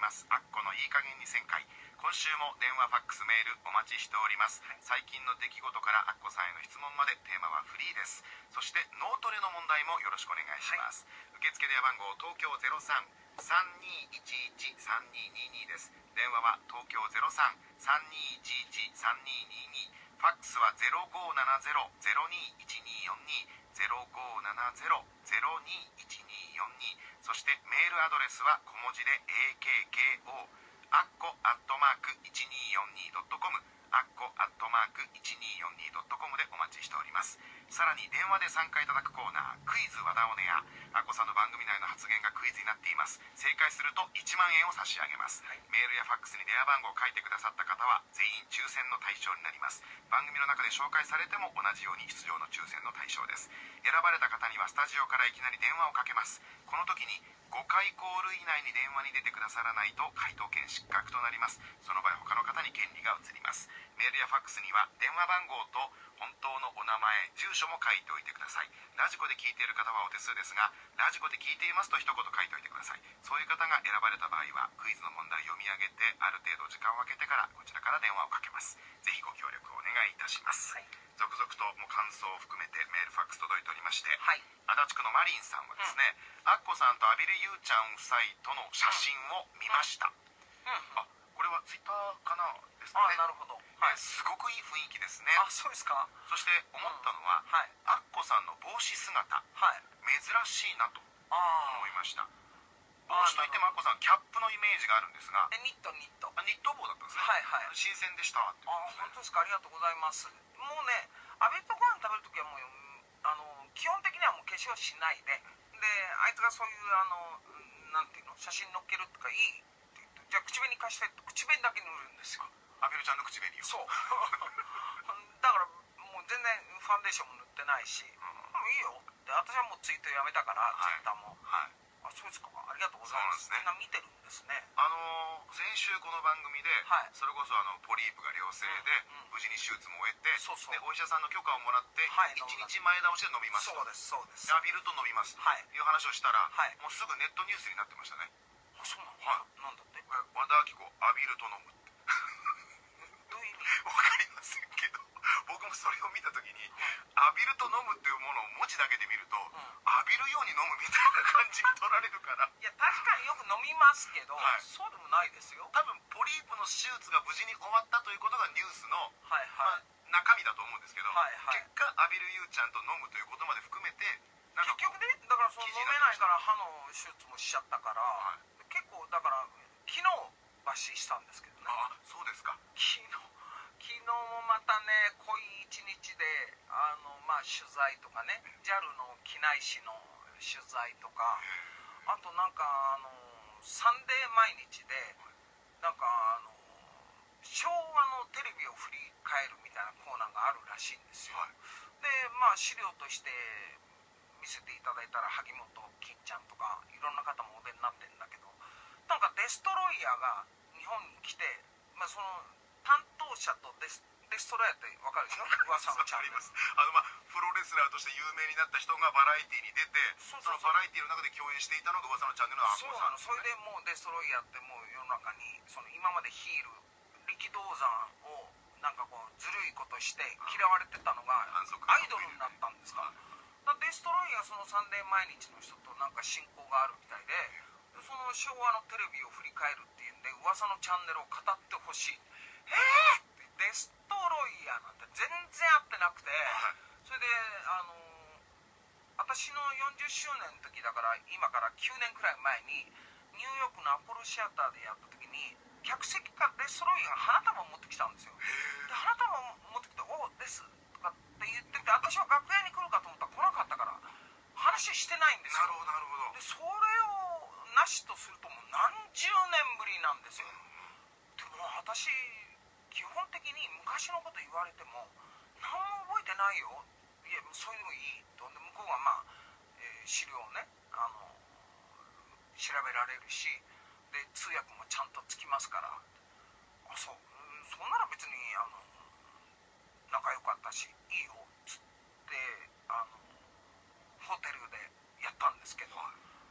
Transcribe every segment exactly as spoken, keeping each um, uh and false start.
ます。アッコのいい加減にせんかい。今週も電話、ファックス、メールお待ちしております。最近の出来事からアッコさんへの質問までテーマはフリーです。そして脳トレの問題もよろしくお願いします。はい、受付電話番号東京 ゼロさん さんにいちいち さんににに です。電話は東京 ゼロさん さんにいちいち さんににに、ファックスは ゼロごーななゼロ ゼロにいちによんに ゼロごーななゼロ ゼロにいちによんに、そしてメールアドレスは小文字で エーケーケーオー アッコアットマーク いちにーよんにードットコム、 アッコアットマーク いちにーよんにードットコム でお待ちしております。さらに電話で参加いただくコーナー、クイズ和田オネア、アッコさんの番組内の発言がクイズになっています。正解するといちまんえんを差し上げます。はい、メールやファックスに電話番号を書いてくださった方は全員抽選の対象になります。番組の中で紹介されても同じように出場の抽選の対象です。選ばれた方にはスタジオからいきなり電話をかけます。この時にごかいコール以内に電話に出てくださらないと回答権失格となります。その場合他の方に権利が移ります。メールやファックスには電話番号と本当のお名前、住所も書いておいてください。ラジコで聞いている方はお手数ですが、ラジコで聞いていますと一言書いておいてください。そういう方が選ばれた場合はクイズの問題を読み上げてある程度時間を空けてからこちらから電話をかけます。ぜひご協力をお願いいたします。はい、続々ともう感想を含めてメールファックス届いておりまして、はい、足立区のマリンさんはですね、うん、アッコさんとアビルユーちゃん夫妻との写真を見ました。うんうん、あ、これはツイッターかなですね。 あ、なるほど。 はい、すごくいい雰囲気ですね。 あ、そうですか。 そして思ったのは、うん、はい、アッコさんの帽子姿、はい、珍しいなと思いました。帽子といってもアッコさんキャップのイメージがあるんですが、 え、ニットニット。 あ、ニット帽だったんですね。 はいはい。 新鮮でしたって言ってますね。あ、本当ですか。ありがとうございます。もうね、アベットご飯食べるときはもうあの基本的にはもう化粧しないで、であいつがそういうあのなんていうの写真載っけるとかいいって言って、じゃあ口紅貸してって口紅だけ塗るんですよ。 アベルちゃんの口紅を。 そう。だからもう全然ファンデーションも塗ってないし、うん、もういいよって。私はもうツイートやめたから、はい、ツイッターも。はい。あ、そうですか。ありがとうございます。みんな見てるんですね。 あのー、先週この番組で、はい、それこそあのポリープが良性で、うんうん、無事に手術も終えて、そうそう、でお医者さんの許可をもらって、はい、いちにちまえ倒しで飲みますと。 そうですそうです。 アビルと飲みますという話をしたら、はい、もうすぐネットニュースになってましたね。 あ、そうなの。はい、なんだって。 和田アキ子アビルと飲むって。 どういう意味？ わかりませんけど、僕もそれを見た時に、浴びると飲むっていうものを文字だけで見ると、うん、浴びるように飲むみたいな感じに取られるから。 いや、確かによく飲みますけど、はい、そうでもないですよ。 多分ポリープの手術が無事に終わったということがニュースの、はいはい、まあ、中身だと思うんですけど、はいはい、結果浴びるゆうちゃんと飲むということまで含めて、 なんか結局ね、だからその飲めないから歯の手術もしちゃったから、はい、結構だから昨日抜歯したんですけどね。 ああ、そうですか。 昨日昨日もまたね、濃い一日であの、まあ、取材とかね、 ジャル の機内誌の取材とか、あとなんかあのサンデー毎日でなんかあの昭和のテレビを振り返るみたいなコーナーがあるらしいんですよ。はい、でまあ資料として見せていただいたら萩本欽ちゃんとかいろんな方もお出になってるんだけど、なんかデストロイヤーが日本に来て、まあ、その担当者とデスデストロイヤーって分かるでしょ。噂のチャンネル。 あのまあプロレスラーとして有名になった人がバラエティに出て、そのバラエティの中で共演していたのが噂のチャンネルのアッコさん、ね。そうなの。それでもうデストロイヤーってもう世の中にその今までヒール力道山をなんかこうずるいことして嫌われてたのがアイドルになったんですか。だデストロイヤーそのサンデー毎日の人となんか親交があるみたいで、その昭和のテレビを振り返るっていうんで噂のチャンネルを語ってほしい。えーって、デストロイヤーなんて全然会ってなくて、それであのー、私のよんじゅっしゅうねんの時だから今からきゅうねんくらい前にニューヨークのアポロシアターでやった時に客席からデストロイヤーが花束を持ってきたんですよ。で花束を持ってきて「おうです」とかって言ってて、私は楽屋に来るかと思ったら来なかったから話してないんですよ。 なるほどなるほど。 でそれをなしとするともう何十年ぶりなんですよ。でも私基本的に昔のこと言われても何も覚えてないよ。いやそれでもいいと。で向こうがまあ、えー、資料をねあの調べられるし、で通訳もちゃんとつきますから、あそう、そんなら別にあの仲良かったしいいよっつってあのホテルでやったんですけど、も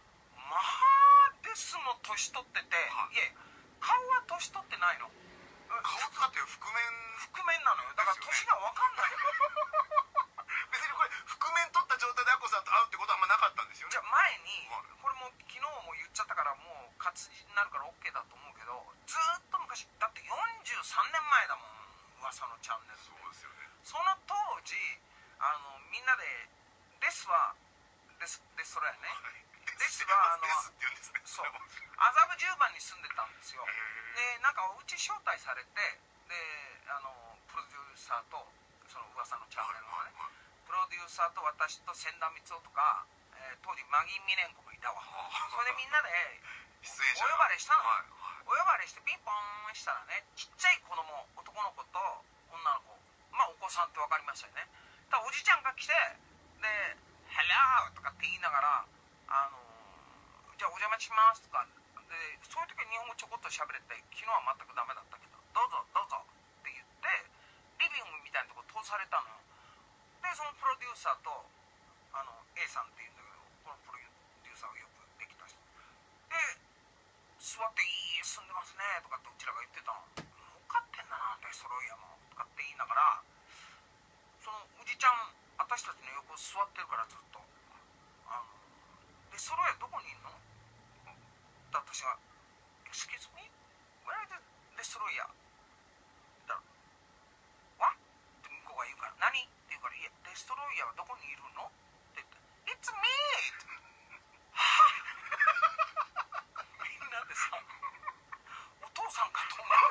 まあですも年取ってて、 はい、 いえ顔は年取ってないの。 顔だって覆面覆面なのよ。だから年が分かんないの。 別にこれ覆面取った状態でアッコさんと会うってことはあんまなかったんですよね。 じゃあ前に、 はい、 これも昨日も言っちゃったからもう活字になるから OK だと思うけど、ずーっと昔だってよんじゅうさんねんまえだもん、噂のチャンネル。 そうですよね。 その当時あのみんなでデスはデスデストロやね、はい、デスはあのデスって言うんですね。 そう麻布十番に住んでたんですよ。でなんかうち招待されて、であのプロデューサーとその噂のチャンネルのね、はいはいはい、プロデューサーと私と千田光雄とか、えー、当時マギー・ミレンコもいたわ。それでみんなで出演者お呼ばれしたの、 はいはい、 お呼ばれしてピンポーンしたらね、ちっちゃい子供男の子と女の子、まあお子さんって分かりましたよね。だからおじちゃんが来て、で「ヘロー」とかって言いながら「あのー、じゃあお邪魔します」とかで、そういう時は日本語ちょこっと喋れて、昨日は全くダメだったけど「どうぞどうぞ」って言ってリビングみたいなとこ通されたのよ。でそのプロデューサーとあの A さんっていうんだけど、このプロデューサーがよくできた人で、座って「いい住んでますね」とかってうちらが言ってたの。儲かってんなデストロイヤーもとかって言いながら、そのおじちゃん私たちの横座ってるからずっと「あのデストロイヤーどこにいんの?」って私が「Excuse me? Where is the destroyer?」って言ったら「What?」って向こうが言うから「何?」って言うから「いやデストロイヤーはどこにいるの?」って言って「It's me!」はぁみんなでさお父さんかと思う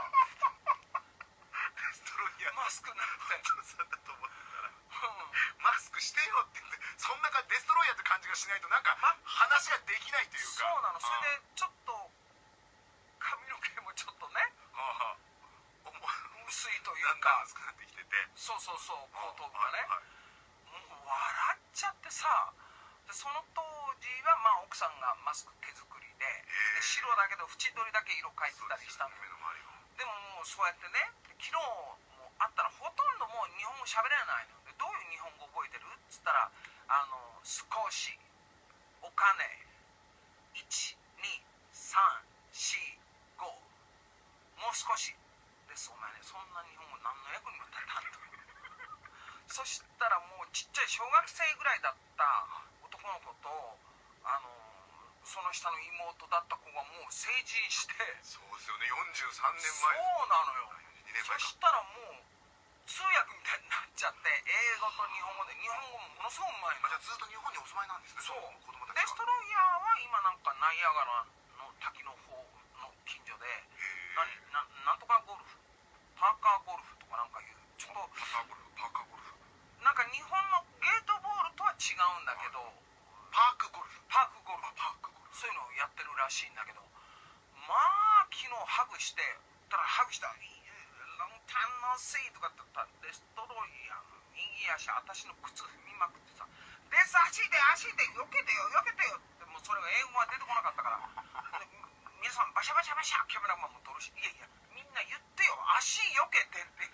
デストロイヤーマスクなくてお父さんだと思ってたら、うん、マスクしてよって言って、そんなデストロイヤーって感じがしないとなんか話ができないというか。 そうなの。それでちょっと髪の毛もちょっとね、はあ、薄いというか薄くなってきてて、 そうそうそう後頭部がね、 はいはい、 もう笑っちゃってさ。でその当時はまあ奥さんがマスク手作り で, で白だけど縁取りだけ色変えてたりしたのよ。でももうそうやってね、昨日もあったらほとんどもう日本語喋れないので、どういう日本語覚えてるっつったら「あの少しお金いちにさんしごもう少しです」。お前ね、そんな日本語何の役にも立たんとそしたらもうちっちゃい小学生ぐらいだった男の子とあのその下の妹だった子がもう成人して。 そうですよね、よんじゅうさんねんまえ。 そうなのよ。そしたらもう通訳みたいになっちゃって、英語と日本語で、日本語もものすごくうまいの。 じゃあずっと日本にお住まいなんですね。 そう子供たちデストロイヤーは今なんかナイアガラの滝の方の近所で、何 な, なんとかゴルフパーカーゴルフとかなんかいうちょっとパーカーゴルフパーカーゴルフなんか日本のゲートボールとは違うんだけど、 パークゴルフパークゴルフパークゴルフそういうのをやってるらしいんだけど、まあ昨日ハグしてたらハグしたら「ロンタンのせい」とかって言ったらデストロイヤーの右足私の靴踏みまくってさ「デス足で足で避けてよ避けてよ」ってもうそれが英語が出てこなかったからで皆さんバシャバシャバシャキャメラマンも撮るし「いやいやみんな言ってよ足避けて」って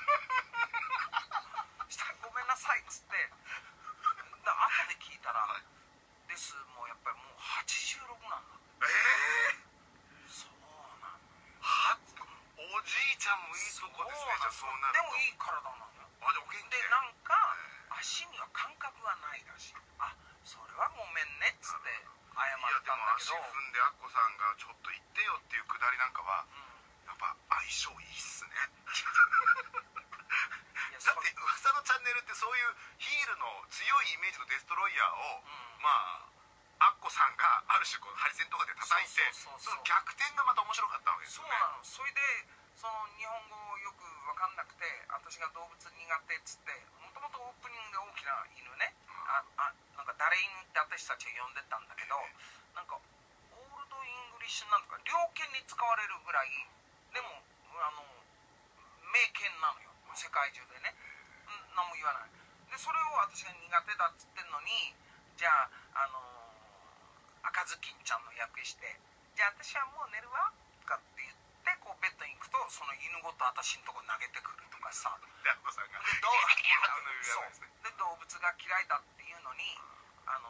したら「ごめんなさい」っつってだ後で聞いたら、はい、デスもうやっぱりもうはちじゅうろくなんだ。 ええー、そうなのよ。 はおじいちゃんもいいとこですね。じゃあそうなるとでもいい体なのよ。 あでお元気でなんか足には感覚がないらしい。あそれはごめんねっつって謝ったんだけど、 いやでも足踏んでアッコさんがちょっと行ってよっていうくだりなんかは、うん、やっぱ相性いいっすねだって噂のチャンネルってそういうヒールの強いイメージのデストロイヤーを、うん、まあアッコさんがある種こうハリセンとかで叩いて、その逆転がまた面白かったわけですよね。 そうなの。それでその日本語よく分かんなくて、私が動物苦手っつって、もともとオープニングで大きな犬ね、ああなんか誰犬って私たちが呼んでたんだけど、なんかオールドイングリッシュなんとか猟犬に使われるぐらいでもあの名犬なのよ世界中でね。何も言わないで、それを私が苦手だっつってんのに、じゃああのー、赤ずきんちゃんの役して「じゃあ私はもう寝るわ」とかって言ってこうベッドに行くと、その犬ごと私のとこ投げてくるとかさでアッコさんがで動物が嫌いだっていうのに、あのご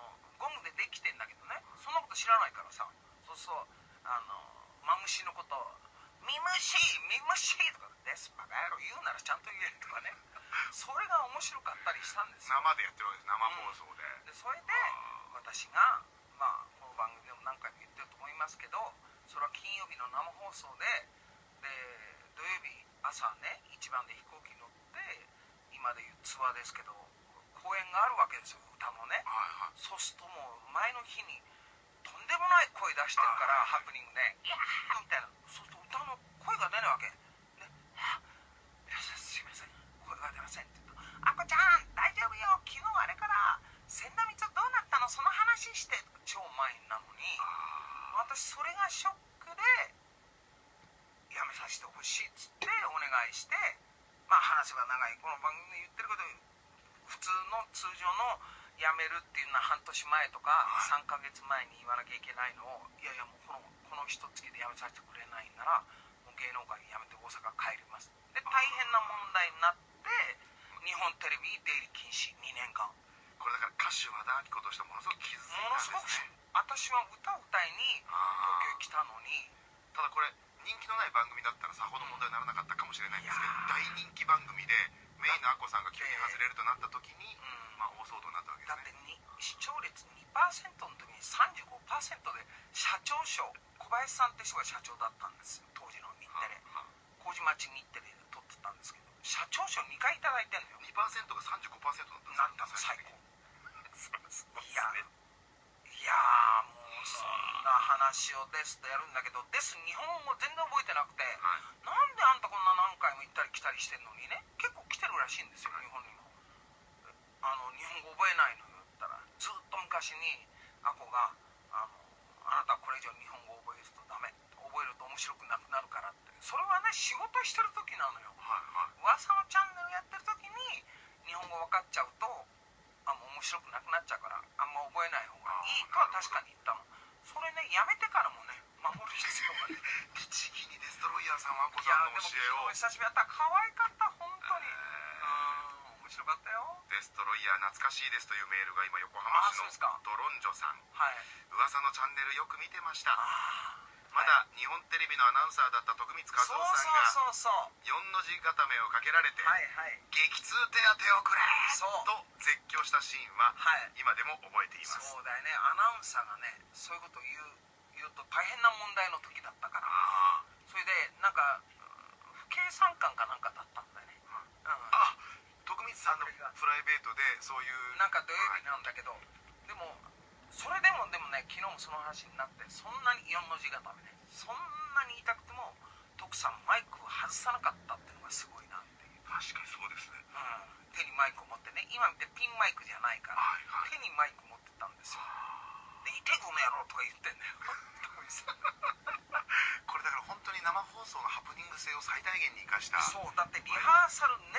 ゴムでできてんだけどね、そんなこと知らないからさ、そうそうあのマムシのことをミムシミムシとかですバカ野郎言うならちゃんと言えとかねそれが面白かったりしたんですよ。 生でやってるわけです、生放送で、 うん、でそれで私がまあこの番組でも何回も言ってると思いますけど、それは金曜日の生放送でで土曜日朝ね一番で飛行機乗って今でいうツアーですけど公演があるわけですよ、歌のね、はいはい、そうするともう前の日にとんでもない声出してるから、ハプニングで「いやー」みたいな、そうすると歌の声が出ないわけね。「すいません声が出ません」って言うと「あこちゃん大丈夫よ、昨日あれから千田光どうなったの、その話して」超満員なのに、私それがショックでやめさせてほしいっつってお願いして、まあ話せば長いこの番組で言ってること普通の通常の辞めるっていうのは半年前とかさんかげつまえに言わなきゃいけないのを、いやいやもうこのこの一月で辞めさせてくれないならもう芸能界辞めて大阪帰りますで大変な問題になって日本テレビ出入り禁止にねんかん。 これだから歌手和田アキ子としてはものすごく傷ついたんですね。 ものすごく私は歌を歌いに東京来たのに、 ただこれ人気のない番組だったらさほど問題にならなかったかもしれないんですけど、大人気番組でメインのアッコさんが急に外れるとなった時に、うん、まあ大騒動になったわけですね。 だってに視聴率 にパーセント の時に さんじゅうごパーセント で社長賞、小林さんって人が社長だったんですよ当時の日テレ、はあはあ、麹町日テレで撮ってたんですけど社長賞にかいいただいてんのよ。 にパーセント が さんじゅうごパーセントだったんですよ、なったの最高いやいやもうそんな話をですとやるんだけど、です日本語全然覚えてなくて、はい、なんであんたこんな何回も行ったり来たりしてんのにね、結構来てるらしいんですよ日本にも。あの日本語覚えないのよって言ったら、ずっと昔にアコがあのあなたはこれ以上日本語覚えるとダメ、覚えると面白くなくなるからって。それはね仕事してる時なのよ、はいはい、噂のチャンネルやってる時に日本語分かっちゃうとあもう面白くなくなっちゃうからあんま覚えない方がいいとは確かに言ったの。それねやめてからもね守る必要がね律儀にデストロイヤーさんはアコさんの教えを。 いやでも久しぶりだった可愛かった本当に、えー、うん面白かったよ。 デストロイヤー懐かしいですというメールが今横浜市のドロンジョさん、はい、噂のチャンネルよく見てました。まだ日本テレビのアナウンサーだった徳光和夫さんがよんの字固めをかけられて、はいはい、激痛手当をくれと絶叫したシーンは今でも覚えています。 そうだよね、アナウンサーがねそういうことを言う言うと大変な問題の時だったから、それでなんか不敬参観かなんかだったんだよね、うん、 あ徳光さんのプライベートでそういうなんか土曜日なんだけど、はい、でもそれでもでもね昨日もその話になって、そんなによんの字固めね、そんなに痛くても徳さんマイクを外さなかったっていうのがすごいなっていう。 確かにそうですね、 うん、手にマイクを持ってね、今見てピンマイクじゃないから、はいはい、手にマイク持ってたんですよ。で「いてこの野郎」とか言ってんだよこれだから本当に生放送のハプニング性を最大限に生かした。 そうだってリハーサル年